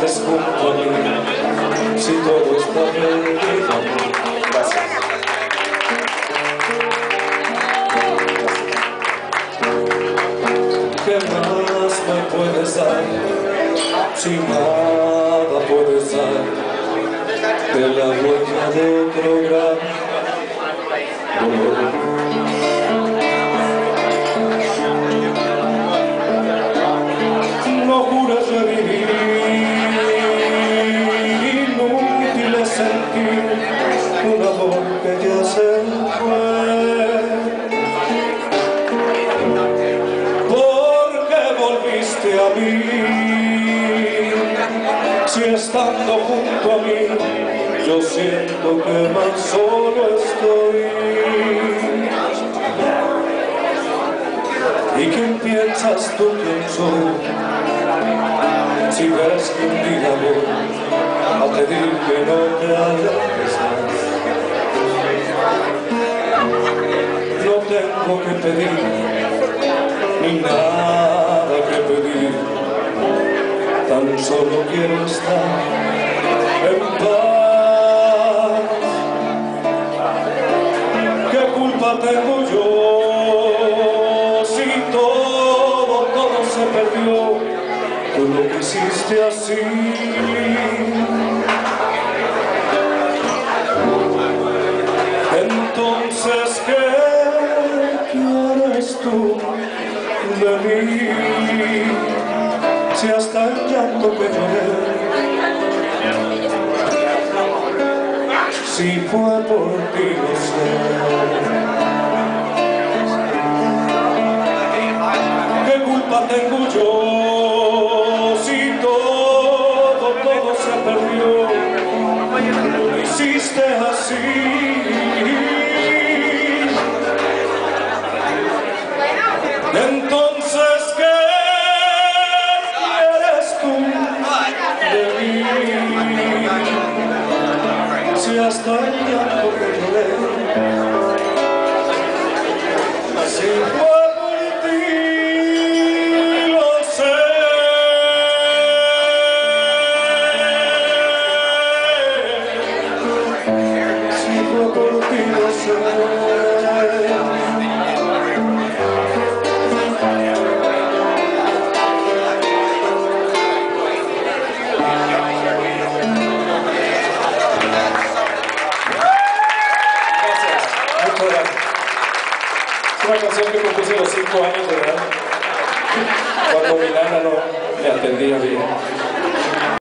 estés junto a mí, si todo está perdido. Gracias. ¿Qué más me puedes dar? Si nada puedes dar de la huella de otro gran dolor. No jures revivir, inútil es sentir un amor que ya se fue. Porque volviste a mí, si estando junto a mí yo siento que más solo estoy. ¿Y quién piensas tú quién soy? Si ves que un día voy a pedir que no te alejes más. No tengo que pedir ni nada que pedir, tan solo quiero estar en paz. ¿Qué culpa tengo yo si todo se perdió? Tú lo quisiste así. Entonces, ¿qué quieres tú de mí? Si hasta el llanto que lloré, si fue por ti, no sé. ¿Qué culpa tengo yo si todo se perdió? Lo hiciste así. Entonces, ¿qué quieres tú de mí? Si hasta el llanto que lloré, si fue por ti, lo sé. Si fue por ti, lo sé. Es una canción que compuse a los 5 años de edad, cuando mi nana no me atendía bien.